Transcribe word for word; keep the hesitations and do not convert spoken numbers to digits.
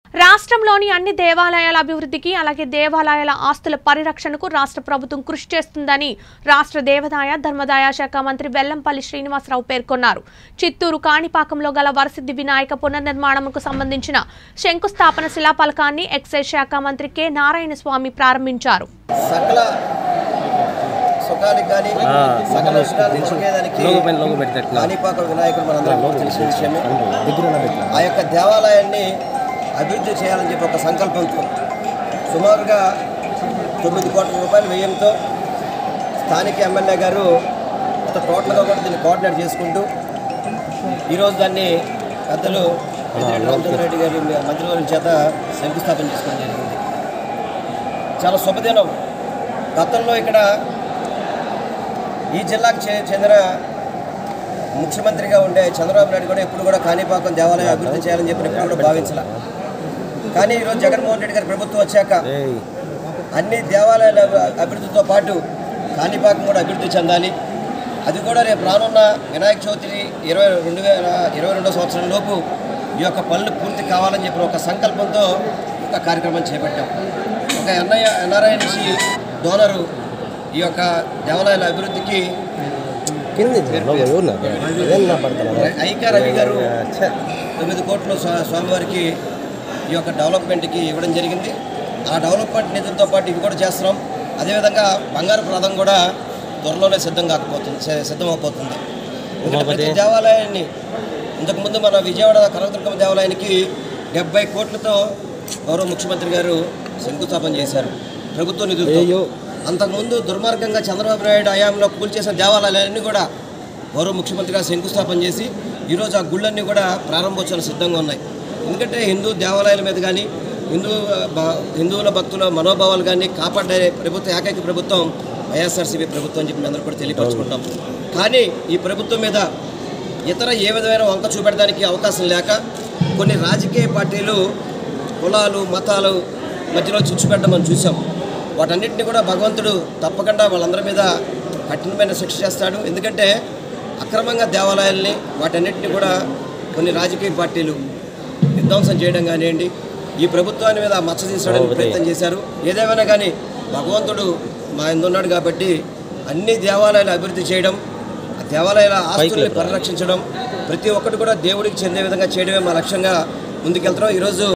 రాష్ట్రంలోని అన్ని దేవాలయాల అభివృద్ధికి అలాగే దేవాలయాల ఆస్తుల పరిరక్షణకు రాష్ట్ర ప్రభుత్వం కృషి చేస్తుందని రాష్ట్ర దేవాదాయ ధర్మదాయ శాఖ మంత్రి వెల్లంపల్లి శ్రీనివాసరావు పేర్కొన్నారు. చిత్తూరు కాణిపాకంలో గల వరసిద్ధి వినాయక పునర్నిర్మాణంకు సంబంధించిన శంకుస్థాపన శిలాఫలకాన్ని ఎక్సైజ్ శాఖ మంత్రి కె నారాయణ స్వామి ప్రారంభించారు. అభివృద్ధి చేయాలని చెప్పి ఒక సంకల్పంతో సుమారుగా తొమ్మిది కోట్ల రూపాయల వ్యయంతో స్థానిక ఎమ్మెల్యే గారు టోటల్గా కూడా దీన్ని కోఆర్డినేట్ చేసుకుంటూ ఈరోజు దాన్ని పెద్దలు రామచంద్రరెడ్డి గారి మంత్రివర్గం చేత శంకుస్థాపన చేసుకోవడం జరిగింది. చాలా శుభదినం. గతంలో ఇక్కడ ఈ జిల్లాకు చెందిన ముఖ్యమంత్రిగా ఉండే చంద్రబాబు నాయుడు కూడా ఎప్పుడు కూడా కాణిపాకం దేవాలయం అభివృద్ధి చేయాలని చెప్పి ఎప్పుడు కూడా భావించాల. కానీ ఈరోజు జగన్మోహన్ రెడ్డి గారి ప్రభుత్వం వచ్చాక అన్ని దేవాలయాల అభివృద్ధితో పాటు కాణిపాకం కూడా అభివృద్ధి చెందాలి, అది కూడా రేపు రానున్న వినాయక చవితి ఇరవై రెండు వేల ఇరవై రెండో సంవత్సరం లోపు ఈ యొక్క పనులు పూర్తి కావాలని చెప్పి ఒక సంకల్పంతో ఒక కార్యక్రమం చేపట్టాం. ఒక ఎన్ఐ ఎన్ఆర్ఐ నుంచి డోనరు ఈ యొక్క దేవాలయాల అభివృద్ధికి ఐకా రవి గారు తొమ్మిది కోట్లు స్వామివారికి ఈ యొక్క డెవలప్మెంట్కి ఇవ్వడం జరిగింది. ఆ డెవలప్మెంట్ నిధులతో పాటు ఇవి కూడా చేస్తున్నాం. అదేవిధంగా బంగారు రథం కూడా త్వరలోనే సిద్ధం కాకపోతుంది సిద్ధమైపోతుంది. ప్రతి దేవాలయాన్ని ఇంతకుముందు మన విజయవాడ కనకదుర్గమ్మ దేవాలయానికి డెబ్బై కోట్లతో గౌరవ ముఖ్యమంత్రి గారు శంకుస్థాపన చేశారు ప్రభుత్వ నిధులతో. అంతకుముందు దుర్మార్గంగా చంద్రబాబు నాయుడు హయాంలో కూల్చేసిన దేవాలయాలన్నీ కూడా గౌరవ ముఖ్యమంత్రి గారు శంకుస్థాపన చేసి ఈరోజు ఆ గుళ్ళన్నీ కూడా ప్రారంభోత్సవాలు సిద్ధంగా ఉన్నాయి. ఎందుకంటే హిందూ దేవాలయాల మీద కానీ హిందూ హిందువుల భక్తుల మనోభావాలు కానీ కాపాడే ప్రభుత్వం ఏకైక ప్రభుత్వం వైఎస్ఆర్సీపీ ప్రభుత్వం అని చెప్పి అందరూ కూడా తెలియపరుచుకుంటాం. కానీ ఈ ప్రభుత్వం మీద ఇతర ఏ విధమైన వంక చూపెట్టడానికి అవకాశం లేక కొన్ని రాజకీయ పార్టీలు కులాలు మతాలు మధ్యలో చిచ్చుపెట్టడం మనం చూసాం. వాటన్నిటిని కూడా భగవంతుడు తప్పకుండా వాళ్ళందరి మీద కఠినమైన శిక్ష చేస్తాడు. ఎందుకంటే అక్రమంగా దేవాలయాల్ని వాటన్నిటిని కూడా కొన్ని రాజకీయ పార్టీలు విధ్వంసం చేయడం కానివ్వండి, ఈ ప్రభుత్వాన్ని మీద మచ్చ తీసుకోవడానికి ప్రయత్నం చేశారు. ఏదేమైనా కానీ భగవంతుడు మా ఎందున్నాడు కాబట్టి అన్ని దేవాలయాలు అభివృద్ధి చేయడం, ఆ దేవాలయాల ఆస్తుల్ని పరిరక్షించడం, ప్రతి ఒక్కటి కూడా దేవుడికి చెందే విధంగా చేయడమే మా లక్ష్యంగా ముందుకెళ్తున్నాం. ఈరోజు